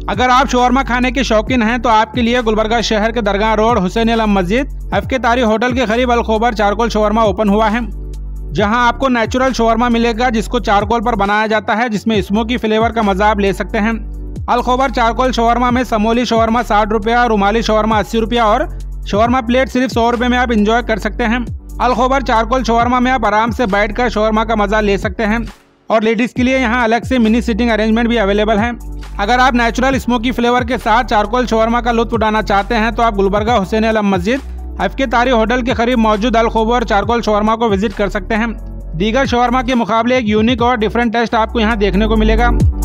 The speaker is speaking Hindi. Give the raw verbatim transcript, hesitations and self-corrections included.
अगर आप शवरमा खाने के शौकीन हैं तो आपके लिए गुलबर्गा शहर के दरगाह रोड हुसैन आलम मस्जिद एफके तारी होटल के करीब अल-खोबर चारकोल शवरमा ओपन हुआ है, जहां आपको नेचुरल शवरमा मिलेगा जिसको चारकोल पर बनाया जाता है, जिसमें स्मोकी फ्लेवर का मजा आप ले सकते हैं। अल-खोबर चारकोल शवरमा में समोली शवरमा साठ रुपया, रुमाली शवरमा अस्सी रुपया और शवरमा प्लेट सिर्फ सौ रुपये में आप इंजॉय कर सकते हैं। अल-खोबर चारकोल शवरमा में आप आराम से बैठकर शवरमा का मजा ले सकते हैं और लेडीज के लिए यहाँ अलग से मिनी सीटिंग अरेंजमेंट भी अवेलेबल है। अगर आप नेचुरल स्मोकी फ्लेवर के साथ चारकोल शवरमा का लुत्फ उठाना चाहते हैं तो आप गुलबर्गा हुसैन आलम मस्जिद एफके तारी होटल के करीब मौजूद अल-खोबर चारकोल शवरमा को विजिट कर सकते हैं। दीगर शवरमा के मुकाबले एक यूनिक और डिफरेंट टेस्ट आपको यहाँ देखने को मिलेगा।